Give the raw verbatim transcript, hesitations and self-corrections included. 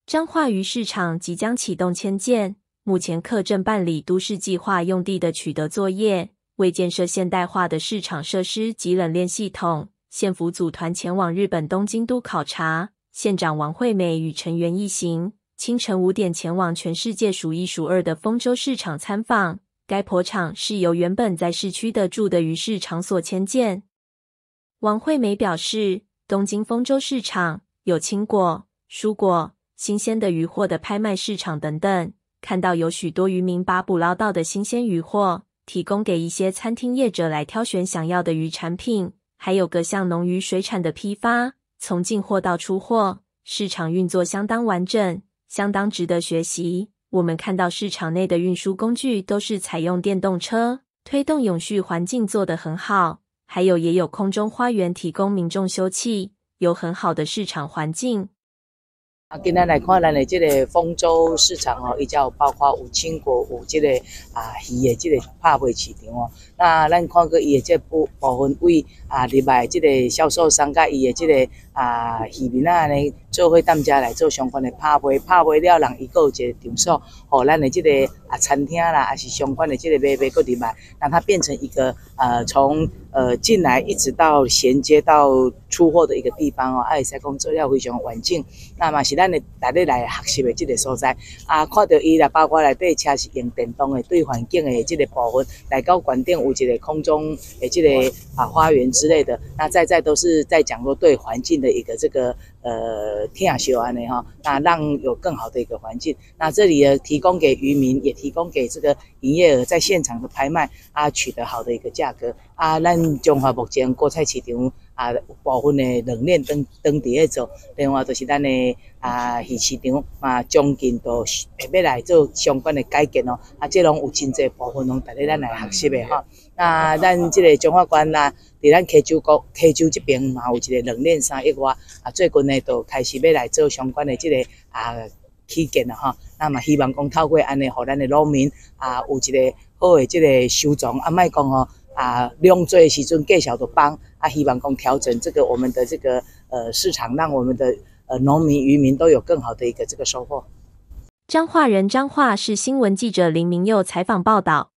彰化鱼市场即将启动迁建，目前课正办理都市计划用地的取得作业，为建设现代化的市场设施及冷链系统，县府组团前往日本东京都考察。县长王惠美与成员一行，清晨五点前往全世界数一数二的丰州市场参访。该粕场是由原本在市区的住的鱼市场所迁建。王惠美表示，东京丰州市场有青果、蔬果、新鲜的鱼货的拍卖市场等等，看到有许多渔民把捕捞到的新鲜鱼货提供给一些餐厅业者来挑选想要的鱼产品，还有各项农渔水产的批发，从进货到出货，市场运作相当完整，相当值得学习。我们看到市场内的运输工具都是采用电动车，推动永续环境做得很好，还有也有空中花园提供民众休憩，有很好的市场环境。 啊，今仔来看咱的这个丰州市场哦，伊才有包括有青果，有这个啊鱼的这个拍卖市场哦。那咱看过伊的这部部分为啊入来这个销售商甲伊的这个啊渔民啊呢，做伙踮遮来做相关的拍卖，拍卖了人伊个有一个场所，互咱的这个啊餐厅啦，还是相关的这个买卖个入来，让它变成一个呃从呃进来一直到衔接到出货的一个地方哦，啊会使讲做了非常完整。那嘛是咱的内底来学习的这个所在啊，看到伊啦，包括内底车是用电动的，对环境的这个部分，来到馆顶有一个空中的这个啊花园之类的，那在在都是在讲说对环境的一个这个呃听修安的哈，那让有更好的一个环境。那这里呢，提供给渔民，也提供给这个营业额，在现场的拍卖啊，取得好的一个价格啊。咱中华目前果菜市场啊，有部分的冷链当当地咧做，另外就是咱的啊鱼市场嘛，将近都会要来做相关的改建哦。啊，这拢有真侪部分拢带咧咱来学习的哈。那咱这个中华县啦，伫咱溪州国溪州这边嘛，有一个冷链三一外啊，最近呢都开始要来做相关的这个啊起建啦哈。那么希望讲透过安尼，互咱的农民啊有一个好的这个收藏，啊，莫讲吼。啊，量做的时阵计小的帮啊，希望讲调整这个我们的这个呃市场，让我们的呃农民渔民都有更好的一个这个收获。 彰化人彰化市新闻记者林明佑采访报道。